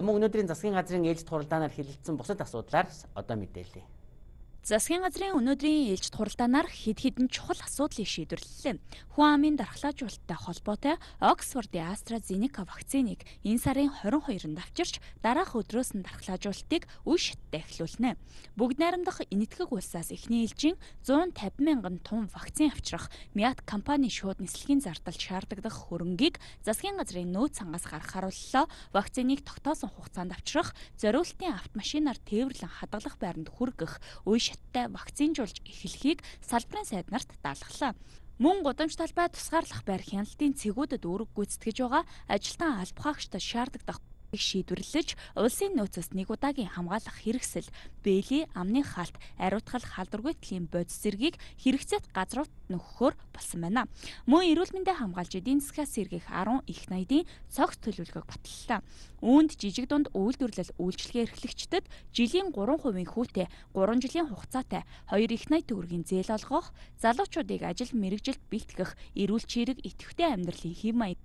Мөн өнөөдрийн засгийн газрын ээлжид хуралдаанаар хэлэлцсэн бусад асуудлаар одоо мэдээлье. Засгийн газрын өнөөдрийн ээлжид хуралдаанаар хэд хэдэн чухал асуудлыг шийдвэрлэлээ. Хүн амын дархлаажуулалттай холбоотой Оксфордын AstraZeneca вакциныг энэ сарын 22-нд авчирч дараах өдрөөс нь дархлаажуулалтыг үе шаттай эхлүүлнэ. Бүгд найрамдах энэтхэг улсаас эхний ээлжийн 150 мянган тонн вакцин авчрах Мят компани шууд нислэгийн зардалд шаардлагадах хөрөнгийг засгийн газрын нөөц сангаас гаргах харууллаа. Вакциныг тогтоосон хугацаанд авчрах, зориулалтын автомашинаар тээвэрлэн хадгалах байранд хүргэх үе шаттай вакцинжуулж эхлэхийг салбарын сайд нарт даалгалаа. Мөн гудамж талбай тусгаарлах байр хяналтын цэгүүдэд үүрэг гүйцэтгэж байгаа ажилтан аль бухаагчдад шаардлагадах шийдвэрлэж, улсын нөөцөөс нэг удаагийн хамгаалах хэрэгсэл, бээлийн амны хаалт, ариутгал халдваргүйтгэлийн бодис зэргийг хэрэгцээт газрууд нөхөхөөр болсон байна. Мөн эрүүл мэндийг хамгаалж эдийн засгаас сэргээх 10 их найдын цогц төлөвлөгөөг баталлаа. Үүнд жижиг дунд үйлдвэрлэл үйлчилгээ эрхлэгчдэд жилийн 3% хүүтэй 3 жилийн хугацаатай 2 их найд төгрөгийн зээл олгох, залуучуудыг ажил мэргэжилд бэлтгэх, эрүүл чирэг идэвхтэй амьдралын хэв маяг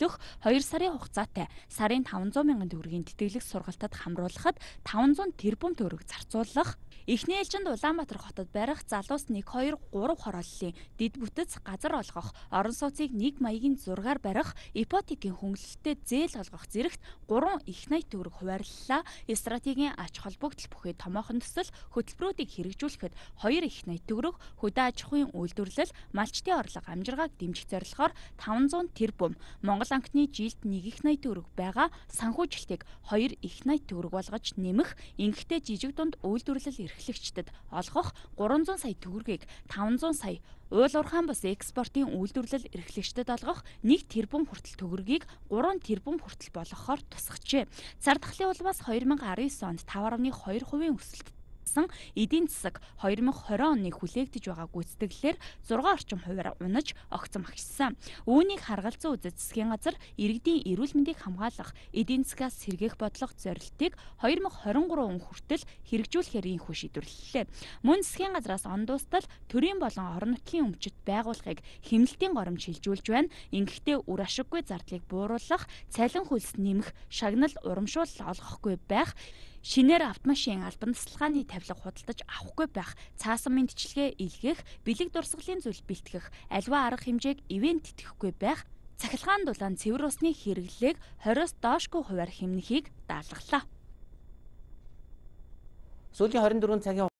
2 сарын хугацаатай сарын 500 мянган төгрөгийн тэтгэлэг сургалтад хамруулахад 500 тэрбум төгрөг зарцуулах, эхний ээлжинд Улаанбаатар хотод барих залуус 1, 2, 3 хорооллын дэд бүтэц газар олгох, орон сууцыг 1 маягийн зургаар барих, ипотекийн хөнгөлөлтөд зээл олгох зэрэгт 3 их найд төгрөг хуваарлалаа. Стратегийн ач холбогдол бүхий томоохон төсөл хөтөлбөрүүдийг хэрэгжүүлэхэд 2 их найд төгрөг, хөдөө аж ахуйн үйлдвэрлэл, малчтын орлого амжиргааг дэмжих зорилгоор 500 тэрбум, Монгол анхны жилд 1 их найд төгрөг байгаа санхүүжилтийг 2 их найд төгрөг болгож нэмэх, ингэхдээ жижиг дунд үйлдвэрлэл эрхлэгчдэд олгох 300 сая төгрөгийг 500 сая, уул уурхайн бус экспортын үйлдвэрлэл эрхлэгчдэд олгох 1 тэрбум хүртэл төгрөгийг 3 тэрбум хүртэл болгохоор тусгажээ. Цар тахлын улмаас 2019 онд 5.2% өсөлт эдийн засаг 2020 оны хүлээгдэж байгаа гүйцэтгэлээр 6 орчим хувиар унаж огцом агшсан. Үүнийг харгалзан үзэж засгийн газар иргэдийн эрүүл мэндийг хамгаалах, эдийн засгаас сэргээх бодлого зорилтыг 2023 он хүртэл хэрэгжүүлэхээр ийхүү шийдвэрлэлээ. Мөн засгийн газраас он дуустал төрийн болон орон нутгийн өмчөд байгууллагыг хэмнэлтийн горомж шилжүүлж байна. Ингэхдээ үр ашиггүй зардлыг бууруулах, цалин хөлс нэмэх, шагнал урамшуул олгохгүй байх, шинээр автомашин албан тасалгааны тавилга худалдаж авахгүй байх, цаасан мэндчилгээ илгээх, бэлэг дурсгалын зүйл бэлтгэх, аливаа арга хэмжээг ивент тэтгэхгүй байх, цахилгаан дулаан цэвэр усны хэрэглээг 20-оос доошгүй хувиар хэмнэхийг даалгалаа. Сүүлийн 24 цагийн